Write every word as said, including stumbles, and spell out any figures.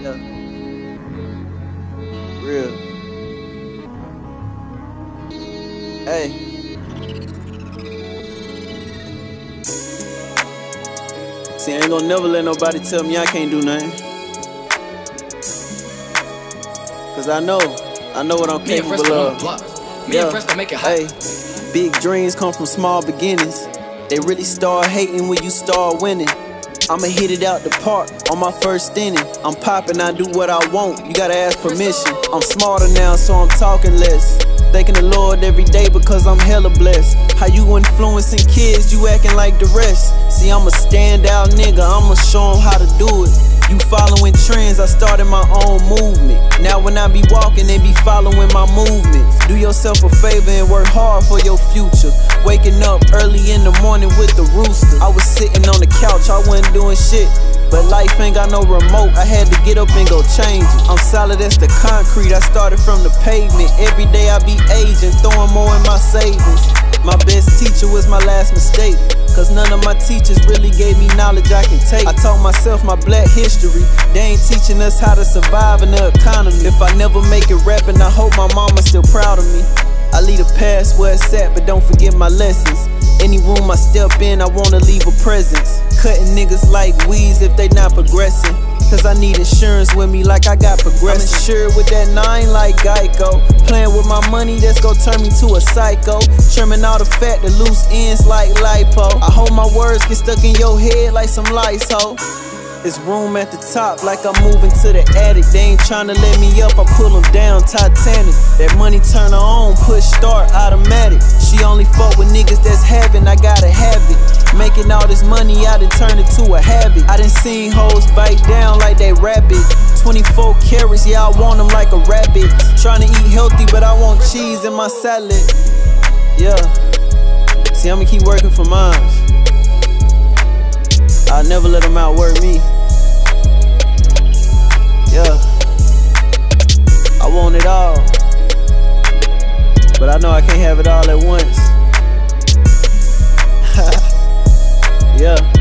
Yeah. Real. Hey. See, I ain't gonna never let nobody tell me I can't do nothing. Cause I know, I know what I'm capable of. Yeah. Hey. Big dreams come from small beginnings. They really start hating when you start winning. I'ma hit it out the park on my first inning. I'm popping, I do what I want, you gotta ask permission. I'm smarter now, so I'm talking less. Thanking the Lord every day because I'm hella blessed. How you influencing kids, you acting like the rest. See, I'm a standout nigga, I'ma show them how to do it. You following trends, I started my own movement. Now when I be walking, they be following my movements. Do yourself a favor and work hard for your future. Waking up early in the morning with the rooster. I was sitting on the couch, I wasn't doing shit. But life ain't got no remote, I had to get up and go change it. I'm solid as the concrete, I started from the pavement. Every day I be aging, throwing more in my savings. My best teacher was my last mistake, cause none of my teachers really gave me knowledge I can take. I taught myself my black history, they ain't teaching us how to survive in the economy. If I never make it rapping, I hope my mama's still proud of me. I leave the past where it's at, but don't forget my lessons. Any room I step in, I wanna leave a presence. Cutting niggas like weeds if they not progressing, cause I need insurance with me like I got progressive. I'm insured with that nine like Geico. Playing with my money, that's gon' turn me to a psycho. Trimming all the fat, the loose ends like lipo. I hope my words get stuck in your head like some lice, ho. It's room at the top like I'm moving to the attic. They ain't tryna let me up, I pull them down, Titanic. That money turn her on, push start, automatic. She only fuck with niggas that's having, I gotta have it. Making all this money, I done turned it to a habit. I done seen hoes bite down like they rabbit. twenty-four carats, yeah, I want them like a rabbit. Tryna eat healthy, but I want cheese in my salad. Yeah. See, I'ma keep working for mine. I'll never let them outwork me. Yeah. I want it all, but I know I can't have it all at once. Yeah.